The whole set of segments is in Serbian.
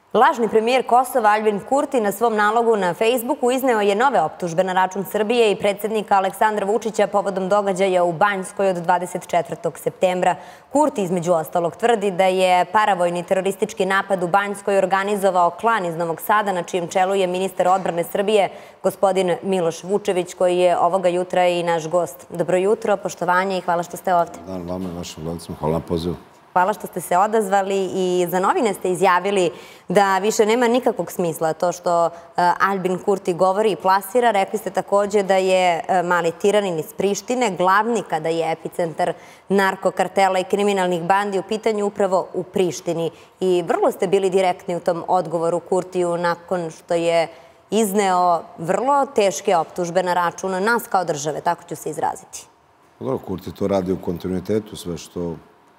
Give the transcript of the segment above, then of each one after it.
Lažni premijer Kosova Aljbin Kurti na svom nalogu na Facebooku izneo je nove optužbe na račun Srbije i predsjednika Aleksandra Vučića povodom događaja u Banjskoj od 24. septembra. Kurti između ostalog tvrdi da je paravojni teroristički napad u Banjskoj organizovao klan iz Novog Sada, na čijem čelu je ministar odbrane Srbije, gospodin Miloš Vučević, koji je ovoga jutra i naš gost. Dobro jutro, poštovanje i hvala što ste ovdje. Dan vama i vašim gledalcima, hvala na pozivu. Hvala što ste se odazvali i za novine ste izjavili da više nema nikakvog smisla to što Aljbin Kurti govori i plasira. Rekli ste također da je mali tiranin iz Prištine glavni kada je epicentar narkokartela i kriminalnih bandi u pitanju upravo u Prištini. I vrlo ste bili direktni u tom odgovoru Kurtiju nakon što je izneo vrlo teške optužbe na račun nas kao države, tako ću se izraziti. Kurti to radi u kontinuitetu, sve što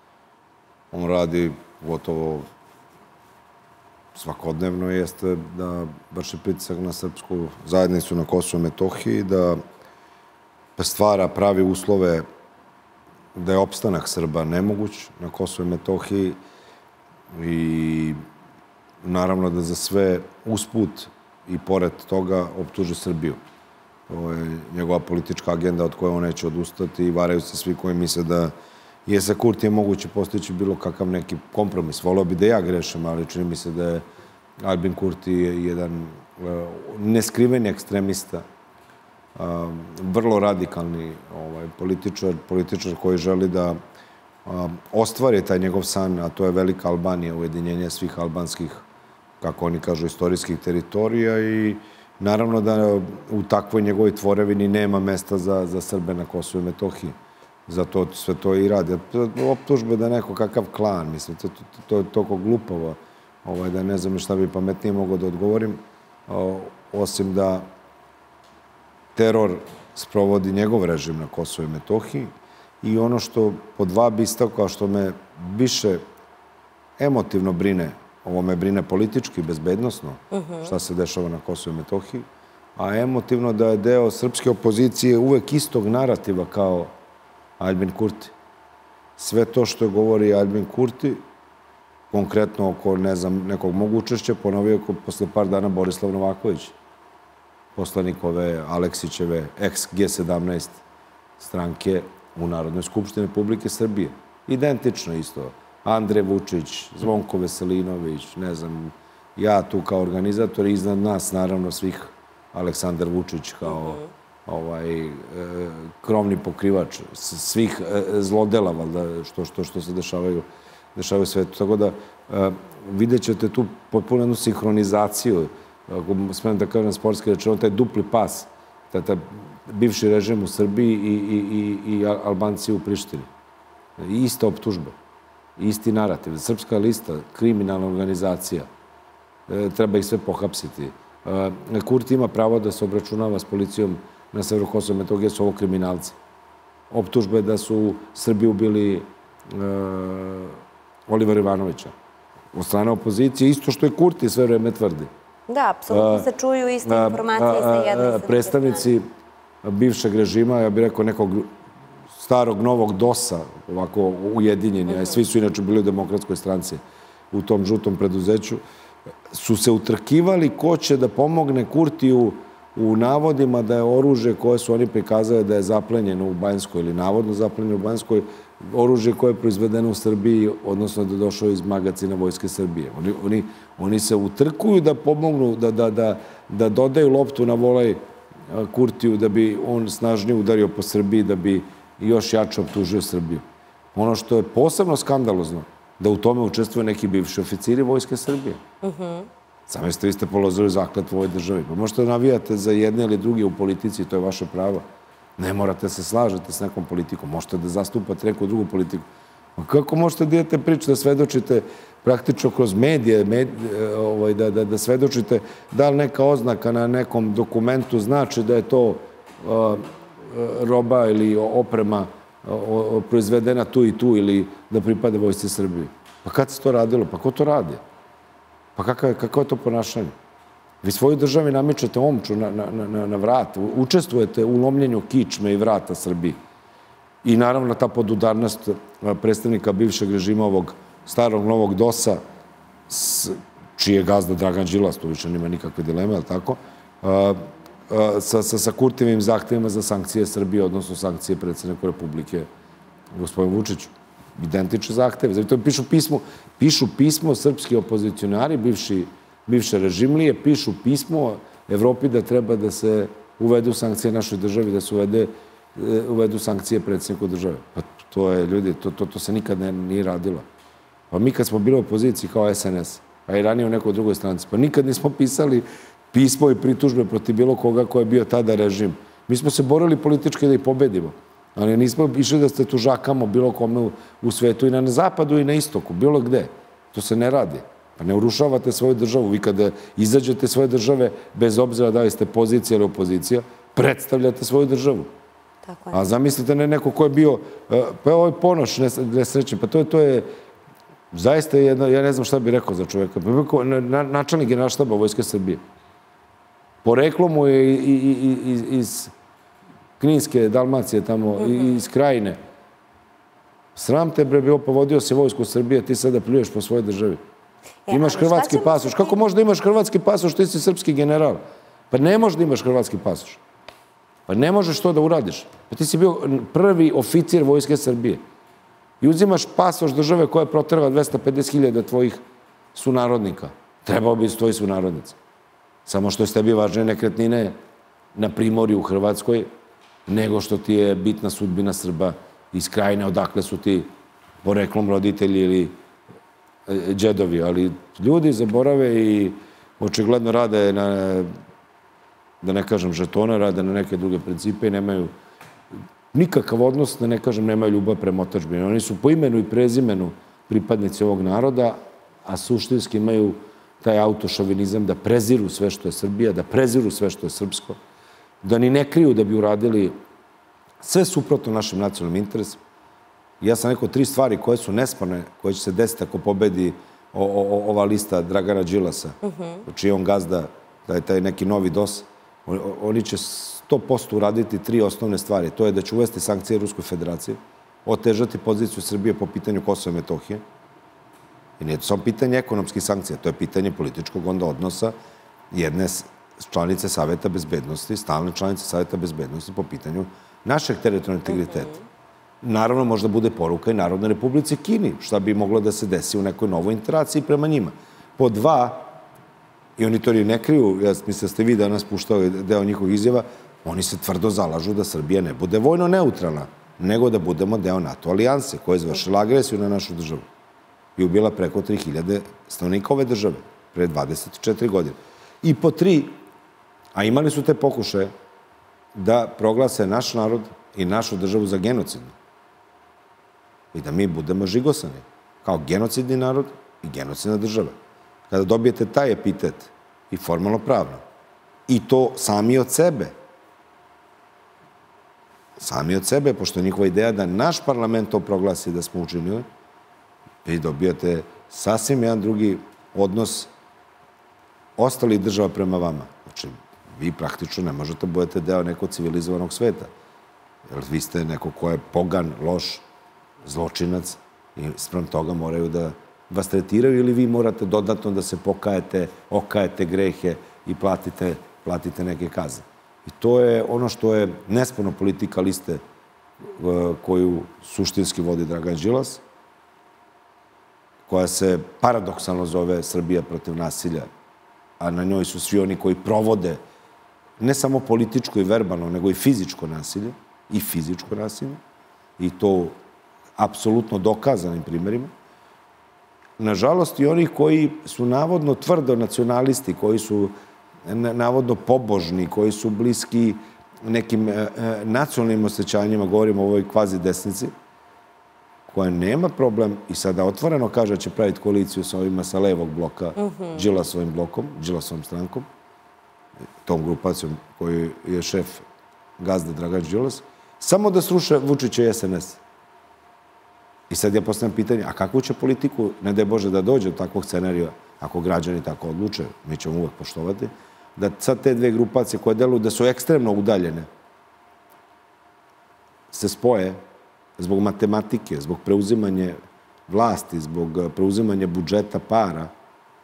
on radi gotovo svakodnevno jeste da vrši pritisak na srpsku zajednicu na Kosovu i Metohiji, da stvara pravi uslove da je opstanak Srba nemoguć na Kosovu i Metohiji i naravno da za sve usput i pored toga optuži Srbiju. To je njegova politička agenda od koje on neće odustati i varaju se svi koji misle da je sa Kurtijem moguće postići bilo kakav neki kompromis. Voleo bi da ja grešim, ali čini mi se da je Aljbin Kurti jedan neskriveni ekstremista, vrlo radikalni političar koji želi da ostvari taj njegov san, a to je velika Albanija, ujedinjenje svih albanskih, kako oni kažu, istorijskih teritorija i naravno da u takvoj njegovoj tvorevini nema mesta za Srbe na Kosovu i Metohiji. Zato sve to i radi. Optužbe da je neko kakav klan, mislim, to je toliko glupavo da ne znam šta bi pametnije mogao da odgovorim, osim da teror sprovodi njegov režim na Kosovu i Metohiji i ono što po dva bi istakao, što me više emotivno brine, ovo me brine politički, bezbednosno, šta se dešava na Kosovu i Metohiji, a emotivno da je deo srpske opozicije uvek istog narativa kao Aljbin Kurti. Sve to što govori Aljbin Kurti, konkretno oko, ne znam, nekog mog učešća, ponovio posle par dana Borislav Novaković, poslanik ove Aleksićeve ex-G17 stranke u Narodnoj skupštini Republike Srbije. Identično isto. Andrej Vučić, Zvonko Veselinović, ne znam, ja tu kao organizator i iznad nas, naravno, svih Aleksandar Vučić kao krovni pokrivač svih zlodela, što se dešavaju u svetu. Tako da vidjet ćete tu potpuno jednu sinhronizaciju, ako smijem da kažem sportski rečeno, taj dupli pas, taj bivši režim u Srbiji i Albanci u Prištini. Ista optužba, isti narativ. Srpska lista, kriminalna organizacija, treba ih sve pohapsiti. Kurti ima pravo da se obračunava s policijom na severu Kosova i Metohije, su ovo kriminalci. Optužbe da su u Srbiji ubili Olivera Ivanovića. Od strane opozicije, isto što je Kurti sve vreme tvrdi. Da, apsolutno se čuju iste informacije sa jedne. Predstavnici bivšeg režima, ja bih rekao nekog starog novog DOS-a, ovako ujedinjeni, svi su inače bili u Demokratskoj stranci u tom žutom preduzeću, su se utrkivali ko će da pomogne Kurtiju u navodima da je oružje koje su oni prikazali da je zaplenjeno u Banjskoj ili navodno zaplenjeno u Banjskoj, oružje koje je proizvedeno u Srbiji, odnosno da je došlo iz magacina Vojske Srbije. Oni se utrkuju da pomognu, da dodaju loptu na volej Kurtiju da bi on snažnije udario po Srbiji, da bi još jače optužio Srbiju. Ono što je posebno skandalozno, da u tome učestvuje neki bivši oficiri Vojske Srbije. Zamislite, vi ste položili zakletvu u ovoj državi. Pa možete da navijate za jedne ili druge u politici, to je vaše pravo. Ne morate se slažete s nekom politikom. Možete da zastupate neku drugu politiku. Kako možete da idete priču, da svedočite praktično kroz medije, da svedočite da li neka oznaka na nekom dokumentu znači da je to roba ili oprema proizvedena tu i tu ili da pripada Vojsci Srbije. Pa kad se to radilo? Pa ko to radi? Pa kako je to ponašanje? Vi svoju državi namičete omču na vrat, učestvujete u lomljenju kičme i vrata Srbiji. I naravno ta podudarnost predstavnika bivšeg režima ovog starog novog DOS-a čiji je gazda Dragan Đilas, tu više nema nikakve dileme, ali tako, sa Kurtijevim zahtevima za sankcije Srbije, odnosno sankcije predsjedniku Republike, gospodinu Vučiću. Identične zahteve. Zato pišu pismo srpski opozicionari, bivše režimlije, pišu pismo Evropi da treba da se uvedu sankcije našoj državi, da se uvedu sankcije predsjedniku države. Pa to je, ljudi, to se nikad nije radilo. Pa mi kad smo bili u opoziciji kao SNS, a i ranije u nekoj drugoj stranci, pa nikad nismo pisali pismo i pritužbe protiv bilo koga ko je bio tada režim. Mi smo se borili politički da ih pobedimo. Ali nismo išli da se tužakamo bilo kome u svetu i na zapadu i na istoku, bilo gde. To se ne radi. Pa ne urušavate svoju državu. Vi kada izađete svoje države, bez obzira da li ste pozicija ili opozicija, predstavljate svoju državu. A zamislite neko ko je bio, pa ovo je Ponoš nesrećen, pa to je zaista jedno, ja ne znam šta bih rekao za čoveka, načelnik Generalštaba Vojske Srbije. Poreklo mu je iz Kninske, Dalmacije tamo, iz Krajine. Sram te bre bilo, povodio si vojsku Srbije, ti sada pljuješ po svojoj državi. Imaš hrvatski pasoš. Kako možeš da imaš hrvatski pasoš, ti si srpski general? Pa ne možeš da imaš hrvatski pasoš. Pa ne možeš to da uradiš. Pa ti si bio prvi oficir Vojske Srbije. I uzimaš pasoš države koja je proterala 250.000 tvojih sunarodnika. Trebao bi tvoji sunarodnici. Samo što je s tebi važne nekretnine na primorju u Hrvatskoj, nego što ti je bitna sudbina Srba iz Krajine, odakle su ti poreklom roditelji ili džedovi. Ali ljudi zaborave i očigledno rade na, da ne kažem žetona, rade na neke druge principe i nemaju nikakav odnos, da ne kažem nemaju ljubav prema otadžbini. Oni su po imenu i prezimenu pripadnici ovog naroda, a suštinski imaju taj autošovinizam da preziru sve što je Srbija, da preziru sve što je srpsko, da ni ne kriju da bi uradili sve suprotno našim nacionalnim interesima. Ja sam rekao 3 stvari koje su nesporne, koje će se desiti ako pobedi ova lista Dragana Đilasa, čiji on gazda, taj neki novi DOS. Oni će 100% uraditi 3 osnovne stvari. To je da će uvesti sankcije Ruskoj federaciji, otežati poziciju Srbije po pitanju Kosova i Metohije. I nije to samo pitanje ekonomskih sankcija, to je pitanje političkog onda odnosa jedne članice Saveta bezbednosti, stalne članice Saveta bezbednosti po pitanju našeg teritorijalnog integriteta. Naravno, možda bude poruka i Narodnoj Republici Kini, šta bi moglo da se desi u nekoj novoj interaciji prema njima. Po 2, i oni to ne kriju, ja mislim da ste vi danas puštali deo njihovih izjava, oni se tvrdo zalažu da Srbija ne bude vojno neutralna, nego da budemo deo NATO alijanse koja je izvršila agresiju na našu državu i ubila preko 3000 stanovnika ove države pre 24 godine. I po 3, a imali su te pokušaje da proglase naš narod i našu državu za genocidnu. I da mi budemo žigosani kao genocidni narod i genocidna država. Kada dobijete taj epitet i formalno pravno, i to sami od sebe, pošto je njihova ideja da naš parlament to proglasi da smo učinili, vi dobijate sasvim jedan drugi odnos ostalih država prema vama. Znači, vi praktično ne možete budete deo nekog civilizovanog sveta. Jer vi ste neko ko je pogan, loš, zločinac i sprem toga moraju da vas tretiraju ili vi morate dodatno da se pokajete, okajete grehe i platite neke kazne. I to je ono što je nesporno politika liste koju suštinski vodi Dragan Đilas, koja se paradoksalno zove Srbija protiv nasilja, a na njoj su svi oni koji provode ne samo političko i verbalno, nego i fizičko nasilje, i to apsolutno dokazanim primjerima. Nažalost, i onih koji su navodno tvrdo nacionalisti, koji su navodno pobožni, koji su bliski nekim nacionalnim osjećanjima, govorimo o ovoj kvazi desnici, koja nema problem i sada otvoreno kaže da će praviti koaliciju sa ovima sa levog bloka, Đilasovim blokom, Đilasovom strankom, tom grupacijom koju je šef gazda Dragan Đilas, samo da sruše Vučića i SNS. I sad ja postavljam pitanje, a kakvu će politiku, ne daj Bože da dođe do takvog scenarija, ako građani tako odluče, mi ćemo uvek poštovati, da sad te 2 grupacije koje deluju da su ekstremno udaljene, se spoje zbog matematike, zbog preuzimanja vlasti, zbog preuzimanja budžeta para,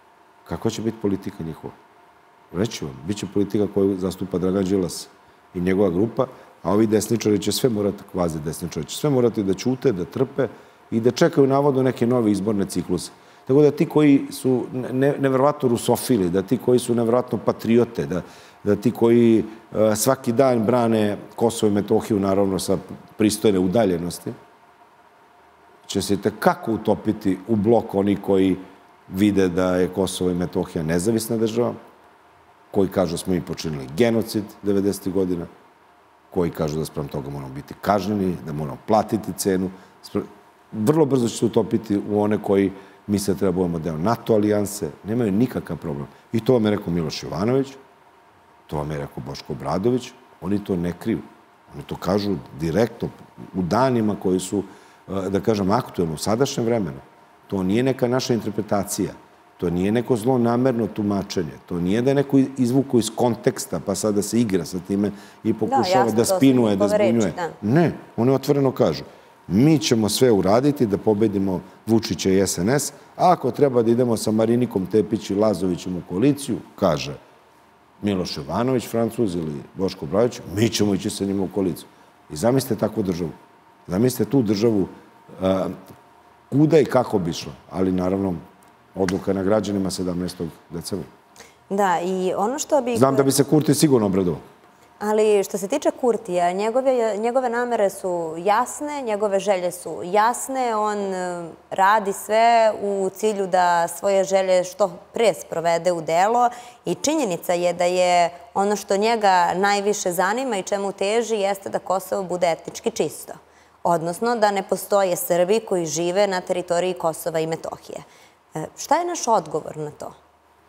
Kakva će biti politika njihova? Reći vam, bit će politika koju zastupa Dragan Đilas i njegova grupa, a ovi desničari će sve morati, kvazi desničari će sve morati da ćute, da trpe i da čekaju navodno neke nove izborne cikluse. Tako da ti koji su neverovatno rusofili, da ti koji su neverovatno patriote, da ti koji svaki dan brane Kosovo i Metohiju, naravno sa pristojne udaljenosti, će se tekako utopiti u blok oni koji vide da je Kosovo i Metohija nezavisna država, koji kažu da smo mi počinili genocid 90. godina, koji kažu da sprem toga moramo biti kažnjeni, da moramo platiti cenu. Vrlo brzo će se utopiti u one koji misle da treba budemo deo NATO alijanse. Nemaju nikakav problem. I to vam je rekao Miloš Jovanović, to vam je rekao Boško Obradović. Oni to ne kriju. Oni to kažu direktno u danima koji su, da kažem, aktuelni u sadašnjem vremenu. To nije neka naša interpretacija. To nije neko zlonamerno tumačenje. To nije da je neko izvuko iz konteksta pa sada se igra sa time i pokušava da spinuje, da zbunjuje. Ne, oni otvoreno kažu. Mi ćemo sve uraditi da pobedimo Vučića i SNS, a ako treba da idemo sa Marinikom Tepić i Lazovićem u koaliciju, kaže Miloš Jovanović, Francuz ili Boško Obradović, mi ćemo ići sa njima u koaliciju. I zamislite takvu državu. Zamislite tu državu kuda i kako bi šla. Ali naravno, odluka na građanima 17. decembra. Da, i ono što bi... Znam da bi se Kurti sigurno obradovao. Ali što se tiče Kurtija, njegove namere su jasne, njegove želje su jasne, on radi sve u cilju da svoje želje što pre sprovede u delo i činjenica je da je ono što njega najviše zanima i čemu teži jeste da Kosovo bude etnički čisto. Odnosno da ne postoje Srbi koji žive na teritoriji Kosova i Metohije. Šta je naš odgovor na to?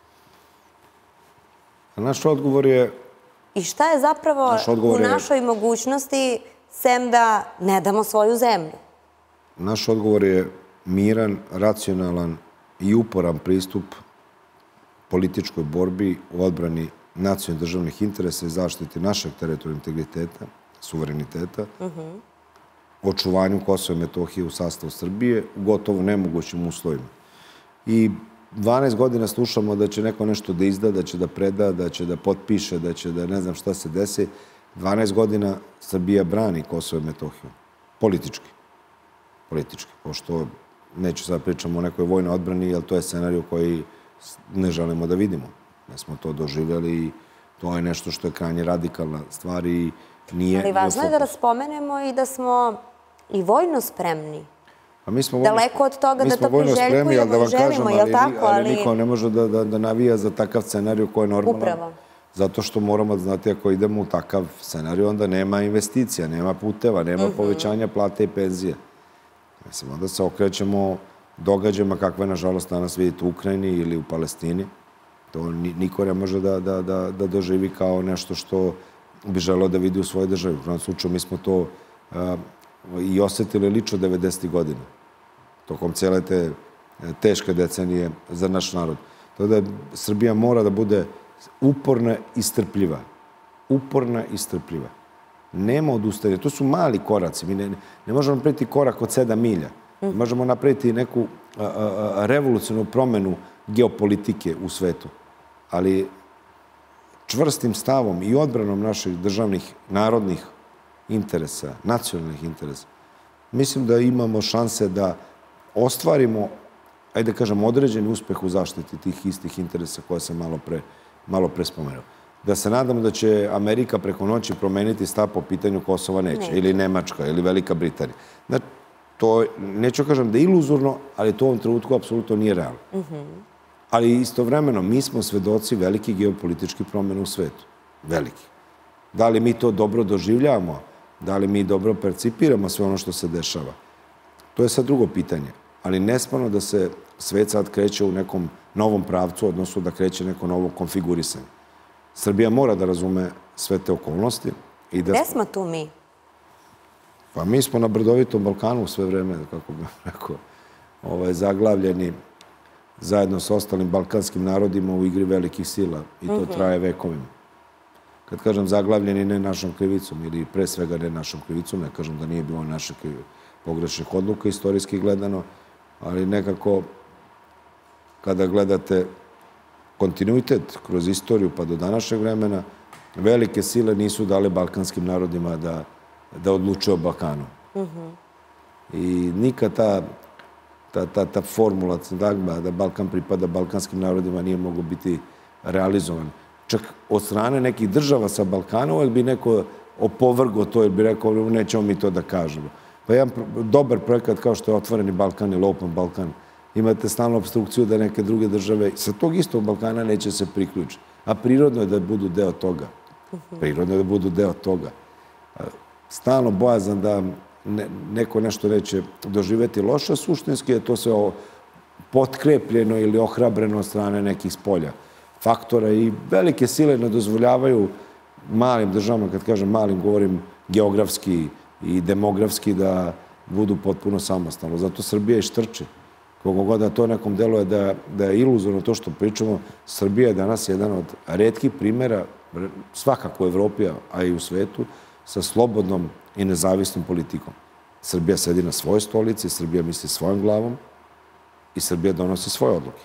Naš odgovor je... I šta je zapravo u našoj mogućnosti sem da ne damo svoju zemlju? Naš odgovor je miran, racionalan i uporan pristup političkoj borbi u odbrani nacionalnih državnih interesa i zaštiti našeg teritorijalnog integriteta, suvereniteta, očuvanju Kosova i Metohije u sastavu Srbije u gotovo nemogućim uslovima. I 12 godina slušamo da će neko nešto da izda, da će da preda, da će da potpiše, da će da ne znam šta se desi. 12 godina Srbija brani Kosovo i Metohiju. Politički. Politički. Pošto neću sad pričamo o nekoj vojnoj odbrani, jer to je scenarij koji ne želimo da vidimo. Ne smo to doživjeli i to je nešto što je krajnje radikalna stvar i nije... Ali važno je da raspomenemo i da smo i vojno spremni. Daleko od toga da to priželjkujemo i želimo, je li tako? Ali niko ne može da navija za takav scenarij koji je normalan. Upravo. Zato što moramo da znati, ako idemo u takav scenarij, onda nema investicija, nema puteva, nema povećanja plate i penzije. Mislim, onda se okrećemo događajima kakve, nažalost, danas vidite u Ukrajini ili u Palestini. To niko ne može da doživi kao nešto što bi želeo da vidi u svojoj državi. U krajnjem slučaju, mi smo to i osetili lično 90. godina. Tokom cijele te teške decenije za naš narod. To da Srbija mora da bude uporna i strpljiva. Uporna i strpljiva. Nema odustajanja. To su mali koraci. Mi ne možemo napraviti korak od 7 milja. Možemo napraviti neku revolucionalnu promenu geopolitike u svetu. Ali čvrstim stavom i odbranom naših državnih, narodnih interesa, nacionalnih interesa, mislim da imamo šanse da ostvarimo, ajde da kažem, određeni uspeh u zaštiti tih istih interesa koje sam malo pre spomenuo. Da se nadamo da će Amerika preko noći promeniti stav po pitanju Kosova neće, ili Nemačka, ili Velika Britanija. Znači, to, neću kažem da je iluzorno, ali to u ovom trenutku apsolutno nije realno. Ali istovremeno, mi smo svedoci velikih geopolitičkih promjena u svetu. Velikih. Da li mi to dobro doživljavamo? Da li mi dobro percipiramo sve ono što se dešava? To je sad drugo pitanje. Ali nesmano da se svet sad kreće u nekom novom pravcu, odnosno da kreće neko novo konfigurisanje. Srbija mora da razume sve te okolnosti. Gde smo tu mi? Pa mi smo na brdovitom Balkanu sve vreme, kako bih rekao, zaglavljeni zajedno sa ostalim balkanskim narodima u igri velikih sila. I to traje vekovima. Kad kažem zaglavljeni ne našom krivicom ili pre svega ne našom krivicom, ne kažem da nije bilo naših pogrešnih odluka istorijski gledano, ali nekako kada gledate kontinuitet kroz istoriju pa do današnjeg vremena, velike sile nisu dale balkanskim narodima da odluče o Balkanu. I nikad ta formula da Balkan pripada balkanskim narodima nije moglo biti realizovan. Čak od strane nekih država sa Balkana uvijek bi neko opovrgo to jer bi rekao nećemo mi to da kažemo. Pa jedan dobar projekat kao što je Otvoreni Balkan ili Open Balkan, imate stalnu obstrukciju da neke druge države sa tog istog Balkana neće se priključiti. A prirodno je da budu deo toga. Prirodno je da budu deo toga. Stalno bojazan da neko nešto neće doživjeti loše, suštinski je to sve potkrepljeno ili ohrabreno od strane nekih spolja faktora i velike sile ne dozvoljavaju malim državama, kad kažem malim, govorim geografski i demografski, da budu potpuno samostalno. Zato Srbija i štrči. Koliko god da to nekom deluje da je iluzorno to što pričamo, Srbija je danas jedan od retkih primjera, svakako u Evropi, a i u svetu, sa slobodnom i nezavisnom politikom. Srbija sedi na svojoj stolici, Srbija misli svojom glavom i Srbija donosi svoje odluke.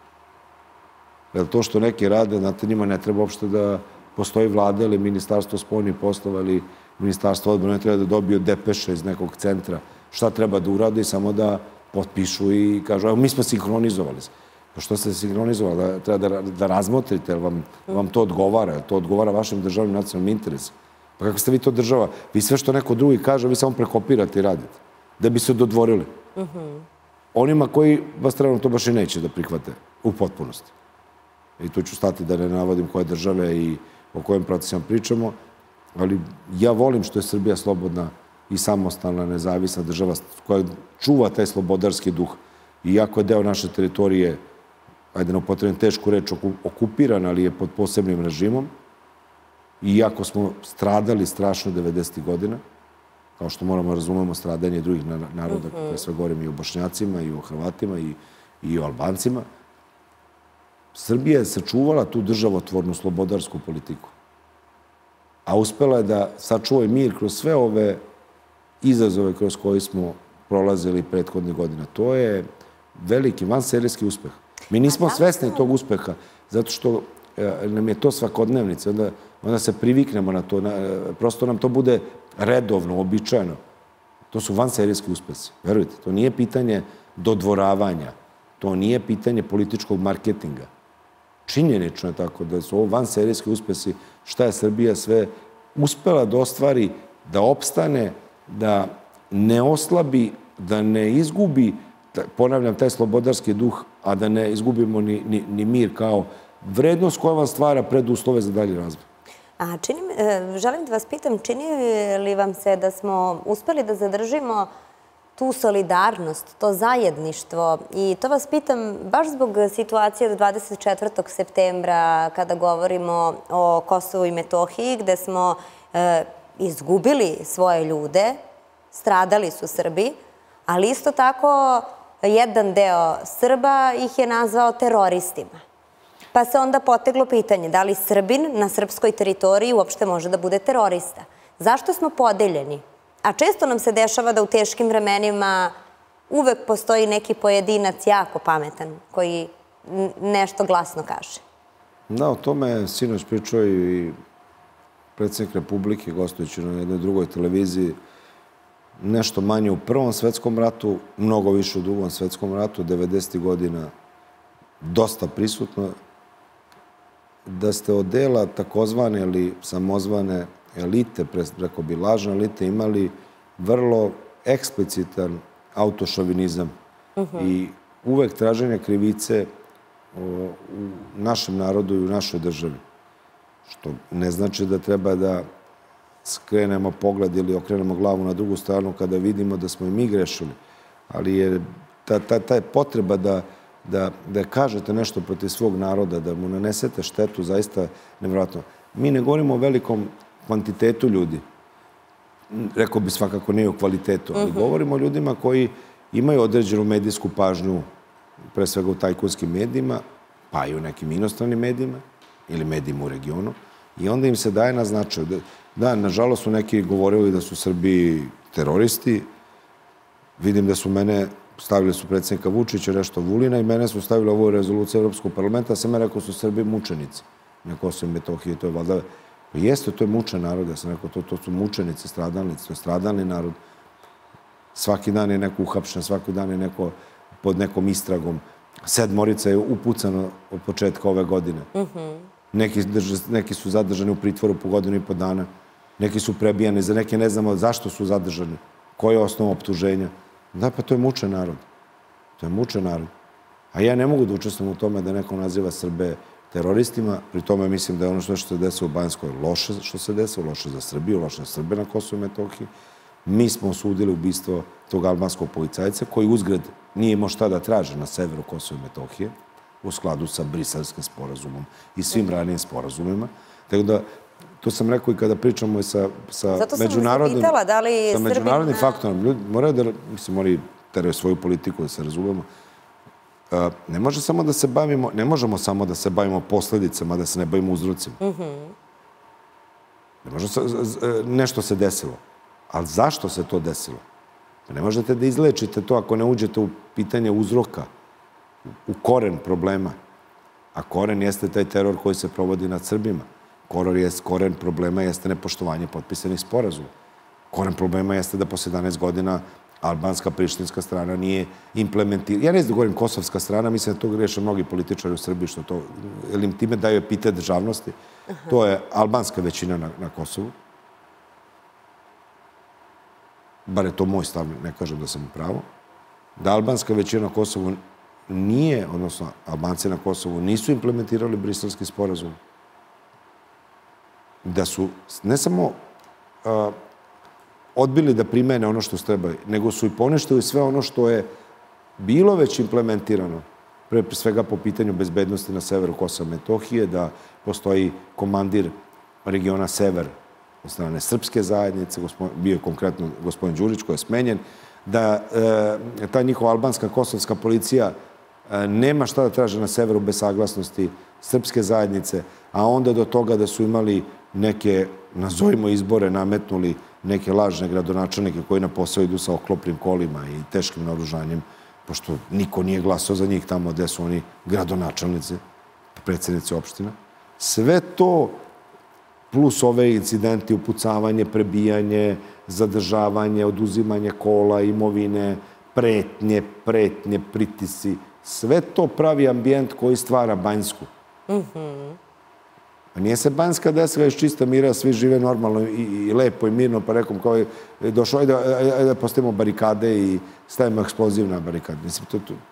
Jer to što neki rade, znate, njima ne treba uopšte da postoji vlada ili ministarstvo spoljnih poslova ili ministarstvo odbrane, ne treba da dobiju depeše iz nekog centra. Šta treba da urade i samo da potpišu i kažu, evo, mi smo sinhronizovali se. Pa što ste sinhronizovali? Treba da razmotrite, jer vam to odgovara, jer to odgovara vašim državnim nacionalnim interesima. Pa kako ste vi to država? Vi sve što neko drugi kaže, vi samo prekopirate i radite. Da bi se dodvorili. Onima koji vas trebno to baš i neće da prihvate u potpunosti. I tu ću stati da ne navodim koje države i o kojim procesima pričamo, ali ja volim što je Srbija slobodna i samostalna, nezavisna država koja čuva taj slobodarski duh. Iako je deo naše teritorije, ajde ne upotrebim tešku reč, okupiran, ali je pod posebnim režimom, iako smo stradali strašno 90. godina, kao što moramo razumemo stradanje drugih naroda, koje sve govorim i o Bošnjacima, i o Hrvatima, i o Albancima, Srbija je sačuvala tu državotvornu slobodarsku politiku. A uspela je da sačuva mir kroz sve ove izazove kroz koje smo prolazili prethodnih godina. To je veliki, vanserijski uspeh. Mi nismo svesni tog uspeha, zato što nam je to svakodnevnica. Onda se priviknemo na to. Prosto nam to bude redovno, običajno. To su vanserijski uspesi. Verujte, to nije pitanje dodvoravanja. To nije pitanje političkog marketinga. Činjenično je tako da su ovo vanserijski uspesi, šta je Srbija sve uspela da ostvari, da opstane, da ne oslabi, da ne izgubi, ponavljam, taj slobodarski duh, a da ne izgubimo ni mir kao vrednost koja vam stvara preduslove za dalji razvoj. Želim da vas pitam, čini li vam se da smo uspeli da zadržimo tu solidarnost, to zajedništvo? I to vas pitam baš zbog situacije od 24. septembra, kada govorimo o Kosovu i Metohiji, gde smo izgubili svoje ljude, stradali su Srbi, ali isto tako jedan deo Srba ih je nazvao teroristima. Pa se onda poteglo pitanje da li Srbin na srpskoj teritoriji uopšte može da bude terorista. Zašto smo podeljeni? A često nam se dešava da u teškim vremenima uvek postoji neki pojedinac jako pametan koji nešto glasno kaže. Da, o tome je sinoć pričao i predsjednik Republike, gostujući na jednoj drugoj televiziji, nešto manje u Prvom svetskom ratu, mnogo više u Drugom svetskom ratu, 90. godina, dosta prisutno, da ste od dela takozvane ili samozvane elite, rekao bi lažne elite, imali vrlo eksplicitan autošovinizam i uvek traženje krivice u našem narodu i u našoj državi. Što ne znači da treba da skrenemo pogled ili okrenemo glavu na drugu stranu kada vidimo da smo i mi grešili. Ali je ta potreba da kažete nešto protiv svog naroda, da mu nanesete štetu, zaista nevjerojatno. Mi ne govorimo o velikom kvantitetu ljudi. Rekao bi svakako ne o kvalitetu, ali govorimo o ljudima koji imaju određenu medijsku pažnju, pre svega u tajkunskim medijima, pa i u nekim inostranim medijima ili medijima u regionu, i onda im se daje na značaju. Da, nažalost su neki govorili da su Srbi teroristi. Vidim da su mene stavili su predsjednika Vučića, nešto Vulina i mene su stavili ovu rezoluciju Evropskog parlamenta, a sam ja rekao su Srbi mučenici na Kosovo i Metohiji. To je valjda, pa jeste, to je mučen narod, ja sam rekao, to su mučenici, stradalnici, to je stradalni narod. Svaki dan je neko uhapšen, svaki dan je neko pod nekom istragom. 7 je upucano od početka ove godine. Neki su zadržani u pritvoru po 1,5 dana. Neki su prebijani, za neke ne znamo zašto su zadržani. Koja je osnova optuženja? Da, pa to je mučen narod. To je mučen narod. A ja ne mogu da učestvujem u tome da neko naziva Srbe teroristima. Pri tome mislim da je ono što se desilo u Banjskoj loše što se desilo, loše za Srbiju, loše za Srbe na Kosovu i Metohiji. Mi smo osudili ubistvo tog albanskog policajca koji uzgred nije imao šta da traži na severu Kosova i Metohije u skladu sa Briselskim sporazumom i svim ranijim sporazumima. Tako da, to sam rekao i kada pričamo sa međunarodnim faktorom. Ljudi moraju da, mislim, oni teraju svoju politiku, da se razumemo. Ne možemo samo da se bavimo posledicama, da se ne bavimo uzrocima. Nešto se desilo. Ali zašto se to desilo? Ne možete da izlečite to ako ne uđete u pitanje uzroka, u koren problema. A koren jeste taj teror koji se provodi nad Srbima. Koren problema jeste nepoštovanje potpisanih sporazuma. Koren problema jeste da posle 11 godina albanska, prištinska strana nije implementirana. Ja ne znam da govorim kosovska strana, mislim da to greše mnogi političari u Srbiji, što to, jer im time daju epitet državnosti. To je albanska većina na Kosovu. Bar je to moj stav, ne kažem da sam u pravu. Da albanska većina na Kosovu nije, odnosno Albanci na Kosovu nisu implementirali Briselski sporazum. Da su ne samo odbili da primene ono što trebaju, nego su i poništili sve ono što je bilo već implementirano, pre svega po pitanju bezbednosti na severu Kosova i Metohije, da postoji komandir regiona Sever od strane srpske zajednice, bio je konkretno gospodin Đurić koji je smenjen, da ta njihova albanska kosovska policija nema šta da traže na severu bez saglasnosti srpske zajednice, a onda do toga da su imali neke, nazovimo izbore, nametnuli neke lažne gradonačelnike koji na posao idu sa oklopnim kolima i teškim naoružanjem, pošto niko nije glasao za njih tamo gde su oni gradonačelnici, predsjednici opština. Sve to, plus ove incidenti, upucavanje, prebijanje, zadržavanje, oduzimanje kola, imovine, pretnje, pritisci, sve to pravi ambijent koji stvara Banjsku. A nije se Banjska desila iz čista mira, svi žive normalno i lepo i mirno, pa rekom kao je došlo, ajde da postavimo barikade i stavimo eksploziv na barikade. Mislim,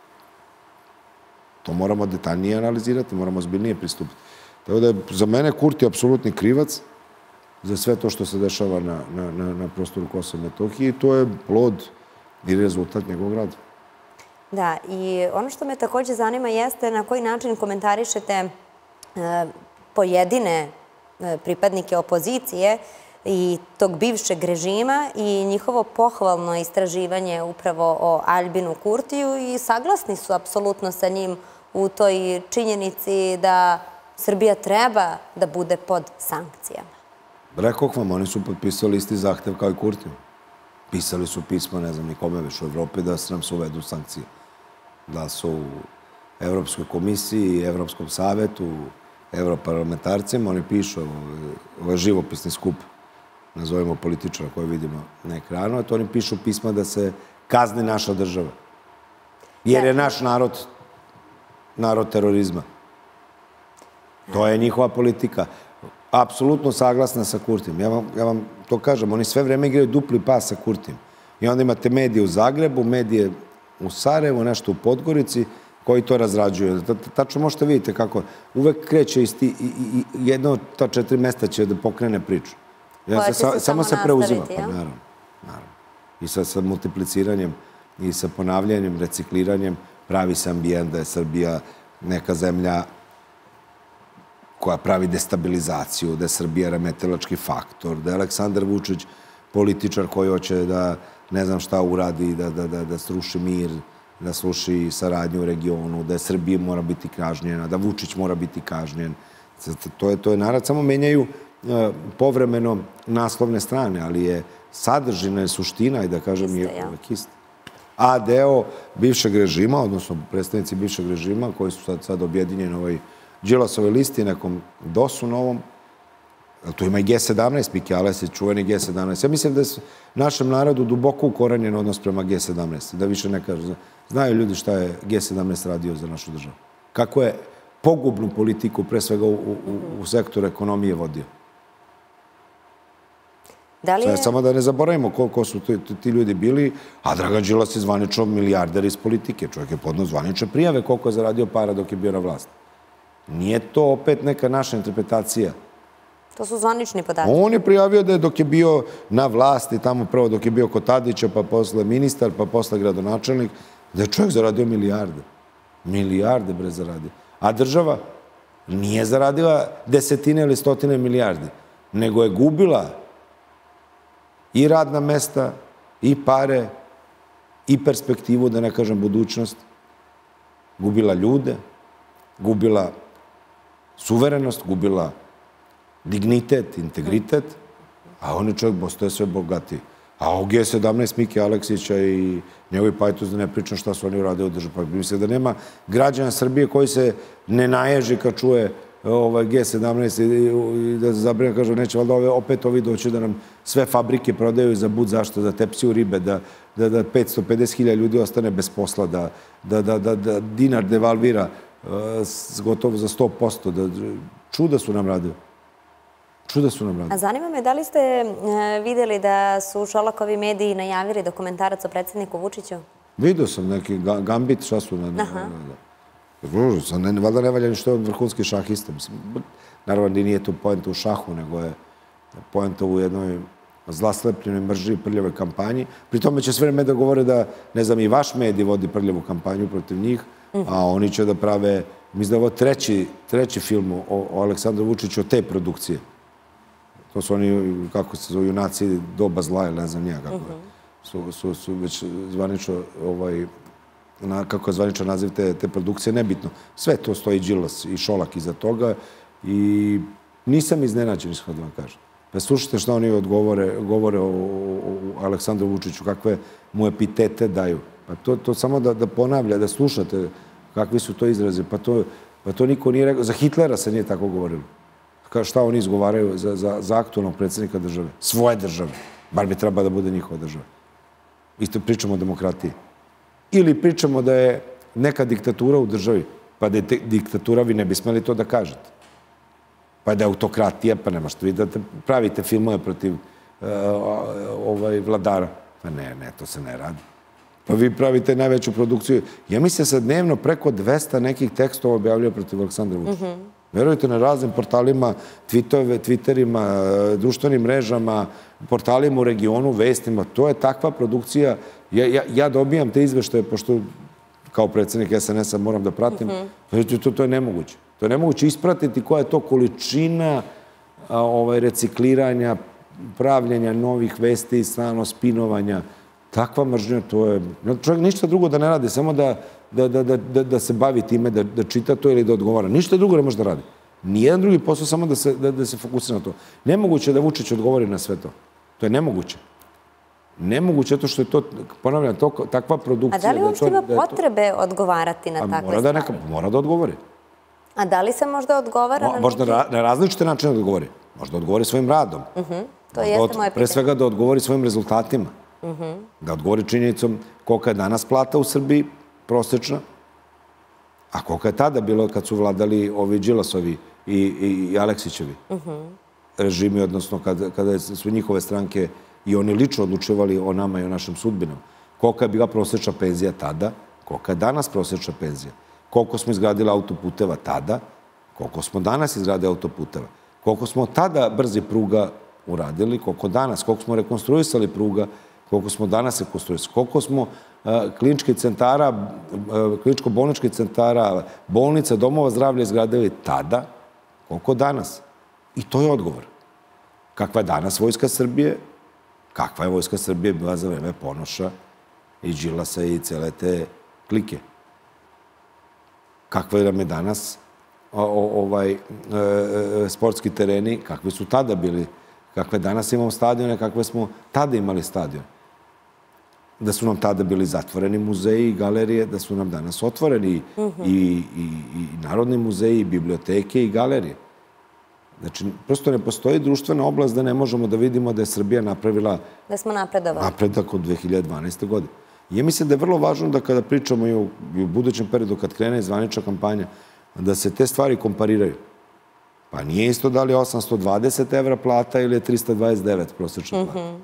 to moramo detaljnije analizirati, moramo ozbiljnije pristupiti. Tako da je za mene Kurti apsolutni krivac za sve to što se dešava na prostoru Kosova i Metohije i to je plod i rezultat njegovog rada. Da, i ono što me također zanima jeste na koji način komentarišete pojedine pripadnike opozicije i tog bivšeg režima i njihovo pohvalno istraživanje upravo o Aljbinu Kurtiju i saglasni su apsolutno sa njim u toj činjenici da Srbija treba da bude pod sankcijama. Rekoh vam, oni su potpisali isti zahtev kao i Kurti. Pisali su pismo, ne znam ni kome već u Evropi, da nam se uvedu sankcije. Da su u Evropskoj komisiji, Evropskom savetu, evroparlamentarcima, oni pišu, ovo je živopisni skup, nazovemo političara koje vidimo na ekranu, a to oni pišu pisma da se kazni naša država. Jer je naš narod terorizma. To je njihova politika. Apsolutno saglasna sa Kurtijem. Ja vam to kažem, oni sve vreme igraju dupli pas sa Kurtijem. I onda imate medije u Zagrebu, medije u Sarajevu, nešto u Podgorici, koji to razrađuju. Tačno možete vidite kako uvek kreće i jedno od ta 4 mesta će da pokrene priču. Samo se preuzima. Naravno. I sa multipliciranjem i sa ponavljanjem, recikliranjem pravi se ambijent da je Srbija neka zemlja koja pravi destabilizaciju, da je Srbija remetilački faktor, da je Aleksandar Vučić političar koji hoće da ne znam šta uradi, da sruši mir, da sluši saradnju u regionu, da je Srbija mora biti kažnjena, da Vučić mora biti kažnjen. To je narod, samo menjaju povremeno naslovne strane, ali je sadržina i suština, i da kažem, je uvek ista. A deo bivšeg režima, odnosno predstavnici bivšeg režima, koji su sad objedinjeni na ovoj Đilasovoj listi, nekom DOS-u novom, tu ima i G17, Miki Aleksić, čuveni G17. Ja mislim da je našem narodu duboko ukorenjen odnos prema G17, da više ne kažu. Znaju ljudi šta je G17 radio za našu državu. Kako je pogubnu politiku, pre svega u sektoru ekonomije, vodio. Samo da ne zaboravimo koliko su ti ljudi bili, a Dragan Đilas je zvanično milijarder iz politike. Čovjek je podneo zvanične prijave koliko je zaradio para dok je bio na vlasti. Nije to opet neka naša interpretacija. To su zvanični podaci. On je prijavio da je dok je bio na vlasti, tamo prvo dok je bio kod Tadića, pa posle ministar, pa posle gradonačelnik, da je čovjek zaradio milijarde. Milijarde, bre, zaradio. A država nije zaradila desetine ili stotine milijardi, nego je gubila i radna mesta, i pare, i perspektivu, da ne kažem budućnost. Gubila ljude, gubila suverenost, gubila dignitet, integritet, a on je čovjek postoje sve bogatiji. A o G17 Miki Aleksića i njegovi pajtus, da ne pričam šta su oni uradili u državu. Pa mislim da nema građana Srbije koji se ne naježi kad čuje G17 i da se zabrine, kažu, neće valjda opet ovi doći da nam sve fabrike prodaju za bud zašto, da tepsiju ribe, da 550.000 ljudi ostane bez posla, da dinar devalvira gotovo za 100%. Čuda su nam radili. Čuda su nam radili. A zanima me, da li ste vidjeli da su Šolakovi mediji najavili dokumentarac o predsjedniku Vučiću? Vidio sam neki gambit, šta su... Valjda ne valja ništo je vrhunski šahista. Naravno, nije to poenta u šahu, nego je poenta u jednoj zlaslepljenoj mržnji i prljavoj kampanji. Pri tome će sve vreme da govore da, ne znam, i vaš medij vodi prljavu kampanju protiv njih, a oni će da prave, mislim da je ovo treći film o Aleksandru Vučiću od te produkcije. To su oni, kako se zove, junaci doba zla, ili ne znam nija kako je. Su već zvanično, kako je zvaničan naziv te produkcije, nebitno. Sve to stoji Đilas i Šolak iza toga i nisam iznenađen, iskreno da vam kažem. Pa slušajte šta oni govore o Aleksandru Vučiću, kakve mu epitete daju. Pa to samo da ponavlja, da slušate kakvi su to izraze. Pa to niko nije rekao. Za Hitlera se nije tako govorilo. Šta oni izgovaraju za aktualnog predsjednika države? Svoje države. Bar bi treba da bude njihova država. Isto pričamo o demokratiji. Ili pričamo da je neka diktatura u državi, pa da je diktatura, vi ne bi smeli to da kažete. Pa da je autokratija, pa nema što vi da pravite filmove protiv vladara. Pa ne, to se ne radi. Pa vi pravite najveću produkciju. Ja mislim se dnevno preko 200 nekih tekstova objavljaju protiv Aleksandra Vučića. Verujte, na raznim portalima, Twitterima, društvenim mrežama, portalima u regionu, vestima. To je takva produkcija. Ja dobijam te izveštaje, pošto kao predsjednik SNS-a moram da pratim. To je nemoguće. To je nemoguće ispratiti koja je to količina recikliranja, pravljenja novih vesti, stalno spinovanja. Takva mržnja, to je... Čovjek ništa drugo da ne radi, samo da se bavi time, da čita to ili da odgovara. Ništa drugo ne može da radi. Nijedan drugi posao, samo da se fokusira na to. Nemoguće je da Vučić odgovori na sve to. To je nemoguće. Nemoguće, zato što je to, ponavljam, takva produkcija... A da li uopšte ima potrebe odgovarati na takve stvari? Mora da odgovori. A da li se možda odgovara na neki... Možda na različite načine da odgovori. Možda odgovori svojim radom. To jeste moje pitanje. Pre svega da odgovori svojim rezultatima. Da odgovori činjenicom kolika je danas plata u Srbiji, prosečna, a kolika je tada bilo kad su vladali ovi Đilasovi i Aleksićevi režimi, odnosno kada su njihove stranke i oni lično odlučivali o nama i o našem sudbinom. Kolika je bila prosečna penzija tada, kolika je danas prosečna penzija, koliko smo izgradili autoputeva tada, koliko smo danas izgradili autoputeva, koliko smo tada brzi pruga uradili, koliko danas, koliko smo rekonstruisali pruga, koliko smo danas rekonstruisali, koliko smo kliničkih centara, kliničko-bolničkih centara, bolnica, domova zdravlja izgradili tada, koliko danas. I to je odgovor. Kakva je danas Vojska Srbije, kakva je Vojska Srbije bila za vreme Ponoša i Đilasa i cele te klike. Kakva nam je danas sportski tereni, kakvi su tada bili, kakve danas imamo stadione, kakve smo tada imali stadione. da su nam tada bili zatvoreni muzeji i galerije, da su nam danas otvoreni i narodni muzeji, i biblioteke i galerije. Znači, prosto ne postoji društvena oblast da ne možemo da vidimo da je Srbija napravila napredak od 2012. godine. I ja mislim da je vrlo važno da kada pričamo i u budućem periodu, kad krene zvanična kampanja, da se te stvari kompariraju. Pa nije isto da li je 820 evra plata ili je 329 prosječna plata.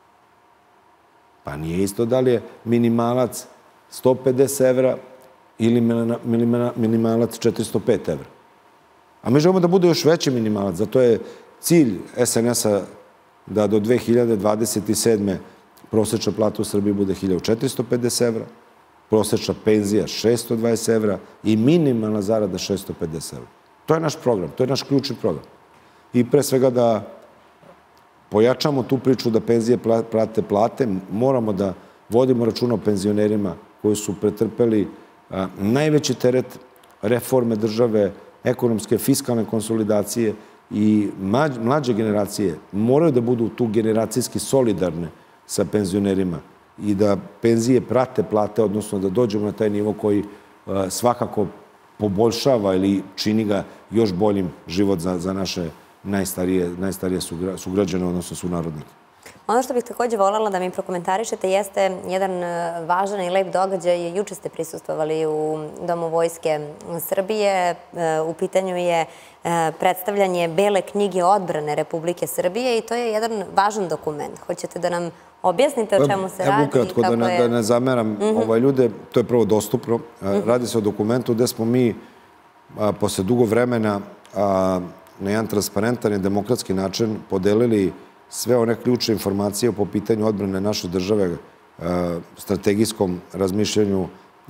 Pa nije isto da li je minimalac 150 evra ili minimalac 405 evra. A mi želimo da bude još veći minimalac. Zato je cilj SNS-a da do 2027. prosječna plata u Srbiji bude 1450 evra, prosječna penzija 620 evra i minimalna zarada 650 evra. To je naš program, to je naš ključni program. I pre svega da pojačamo tu priču da penzije prate plate, moramo da vodimo računa o penzionerima koji su pretrpeli najveći teret reforme države, ekonomske, fiskalne konsolidacije i mlađe generacije moraju da budu tu generacijski solidarne sa penzionerima i da penzije prate plate, odnosno da dođemo na taj nivo koji svakako poboljšava ili čini ga još boljim život za naše najstarije sugrađane, odnosno sunarodnike. Ono što bih također voljela da mi prokomentarišete jeste jedan važan i lep događaj. Juče ste prisustvovali u Domu Vojske Srbije. U pitanju je predstavljanje Bele knjige odbrane Republike Srbije i to je jedan važan dokument. Hoćete da nam objasnite o čemu se radi? Evo ukratko, da ne zameram ljude, to je prvo dostupno. Radi se o dokumentu gde smo mi posle dugo vremena na jedan transparentan i demokratski način podelili sve one ključne informacije po pitanju odbrane naše države, strategijskom razmišljanju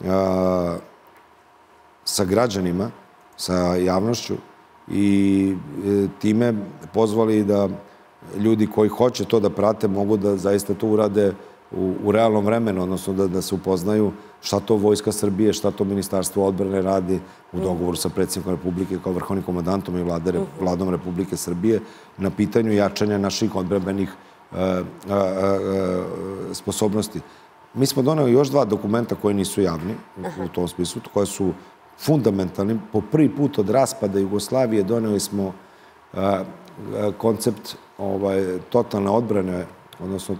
sa građanima, sa javnošću i time pozvali da ljudi koji hoće to da prate mogu da zaista to urade u realnom vremenu, odnosno da se upoznaju šta to Vojska Srbije, šta to Ministarstvo odbrane radi u dogovoru sa predsjednikom Republike kao vrhovnim komandantom i Vladom Republike Srbije na pitanju jačanja naših odbrambenih sposobnosti. Mi smo doneli još 2 dokumenta koji nisu javni u tom smislu, koja su fundamentalni. Po prvi put od raspada Jugoslavije doneli smo koncept totalne odbrane, odnosno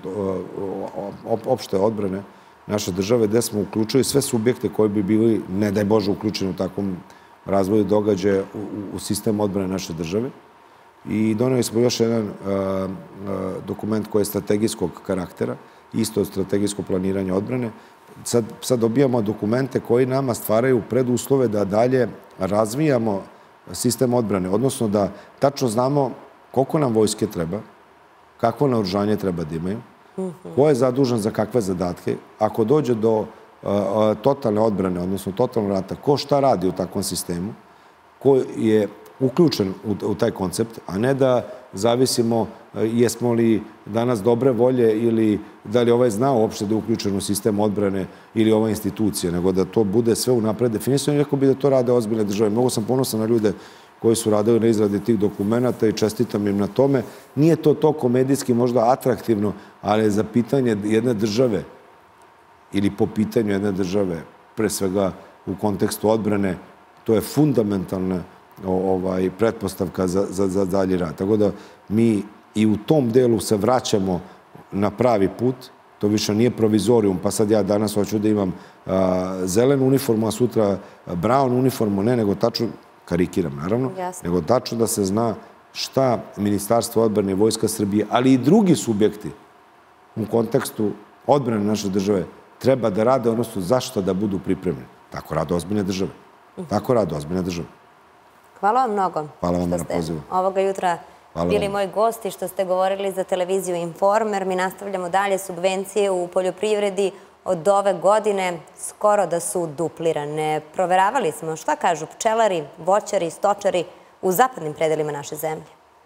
opšte odbrane naše države, gde smo uključili sve subjekte koji bi bili, ne daj Bože, uključeni u takvom razvoju događaja u sistem odbrane naše države. I doneli smo još jedan dokument koji je strategijskog karaktera, isto strategijsko planiranje odbrane. Sad dobijamo dokumente koji nama stvaraju preduslove da dalje razvijamo sistem odbrane, odnosno da tačno znamo koliko nam vojske treba, kakvo naoružanje treba da imaju, ko je zadužen za kakve zadatke. Ako dođe do totalne odbrane, odnosno totalnog rata, ko šta radi u takvom sistemu, ko je uključen u taj koncept, a ne da zavisimo jesmo li danas dobre volje ili da li ovaj zna uopšte da je uključen u sistem odbrane ili ova institucija, nego da to bude sve unapred definisano i rekao bi da to rade ozbiljne države. Mnogo sam ponosan na ljude koji su radili na izradi tih dokumenta i čestitam im na tome. Nije to toliko medijski možda atraktivno, ali za pitanje jedne države ili po pitanju jedne države, pre svega u kontekstu odbrane, to je fundamentalna pretpostavka za dalji rad. Tako da mi i u tom delu se vraćamo na pravi put. To više nije provizorijum, pa sad ja danas hoću da imam zelenu uniformu, a sutra brown uniformu, ne, nego tačno, karikiram naravno, nego tačno da se zna šta Ministarstvo odbrane i Vojska Srbije, ali i drugi subjekti u kontekstu odbrane naše države treba da rade, odnosno zašto da budu pripremljeni. Tako rade ozbiljne države. Tako rade ozbiljne države. Hvala vam mnogo. Hvala vam na pozivu. Ovoga jutra bili moji gosti, što ste govorili za televiziju Informer. Mi nastavljamo dalje. Subvencije u poljoprivredi od ove godine skoro da su duplirane. Proveravali smo šta kažu pčelari, voćari, stočari u zapadnim predelima naše zemlje.